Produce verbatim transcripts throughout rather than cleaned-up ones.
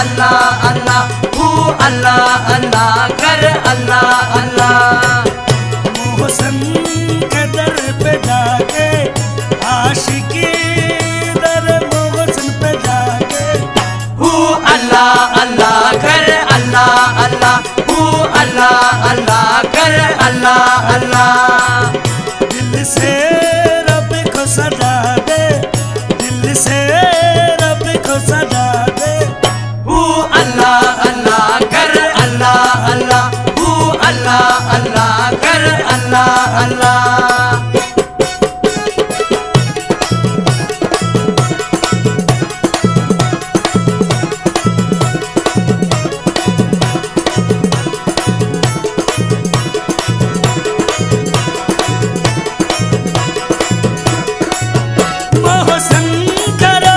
अल्लाह अल्लाह हू अल्लाह अल्लाह कर अल्लाह अल्लाह। मोहसन के दर पे जाके आशिकी दर मोहसन पे जाके हू अल्लाह अल्लाह कर अल्लाह अल्लाह हू अल्लाह अल्लाह कर अल्लाह अल्लाह। दिल से रब को सजा दे, दिल से रब को सजा दे। हू अल्लाह अल्लाह कर अल्लाह अल्लाह हू अल्लाह अल्लाह कर अल्लाह अल्लाह। मोहसन करो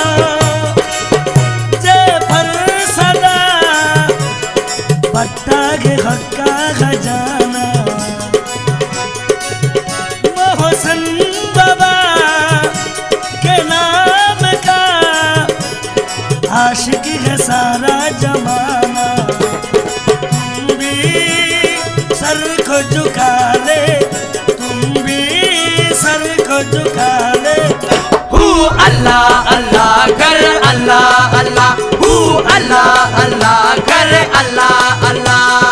जे पर सदा बट्टा के हक्का खजाना। मोहसन बाबा के नाम का आशिकी है सारा जमाना। तुम भी सर को झुका ले, तुम भी सर को झुका ले। हू अल्लाह अल्लाह कर अल्लाह अल्लाह हू अल्लाह अल्लाह कर अल्लाह अल्लाह।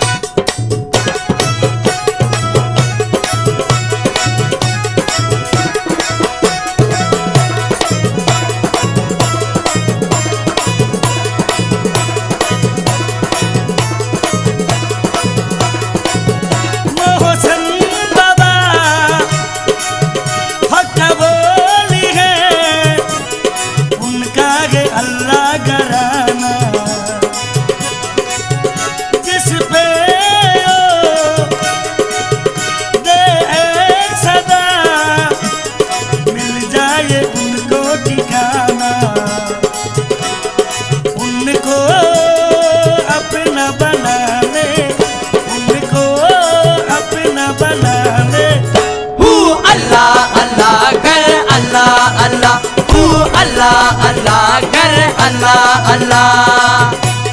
मोहसन बाबा हक बोली है, उनका है अल्लाह घराना। जिस पे ओ दे एक सदा मिल जाए उनको ठिकाना। उनको अपना बना ले, उनको अपना बना ले। हू अल्लाह अल्लाह कर अल्लाह अल्लाह हू अल्लाह अल्लाह कर अल्लाह अल्लाह।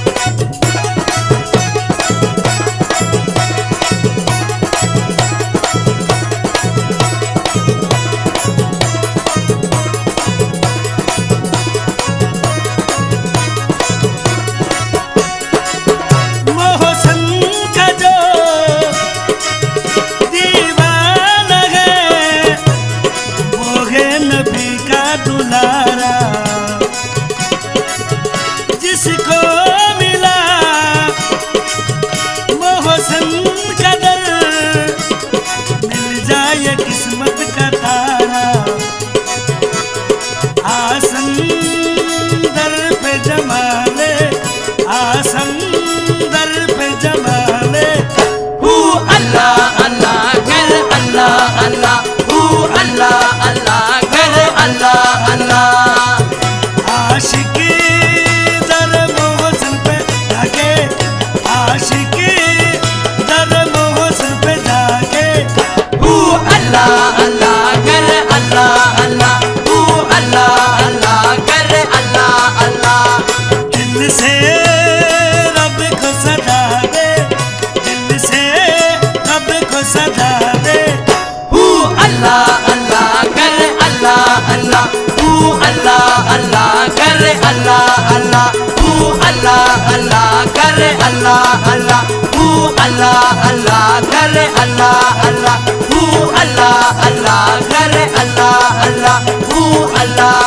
मोहसन का जो दीवाना है वो है नबी का दुलारा। जिसको मिला मोहसन का दर मिल जाए किस्मत का तारा। आसन दर पे जमा ले, आसन दर पे जमा ले। हू अल्लाह अल्लाह कर अल्लाह अल्लाह हू अल्लाह अल्लाह कर अल्लाह अल्लाह। आशिकी दर मोहसन पे जाके, आशिकी दर मोहसन पे जाके। हू अल्लाह अल्लाह कर अल्लाह अल्लाह हू अल्लाह अल्लाह कर अल्लाह अल्लाह। दिल से रब को सजा दे, दिल से रब को सजा दे। हू अल्लाह अल्लाह कर अल्लाह अल्लाह हू अल्लाह अल्लाह कर अल्लाह अल्लाह हू अल्लाह अल्लाह कर अल्लाह अल्लाह हू अल्लाह अल्लाह कर अल्लाह अल्लाह हू अल्लाह अल्लाह कर अल्लाह अल्लाह हू अल्लाह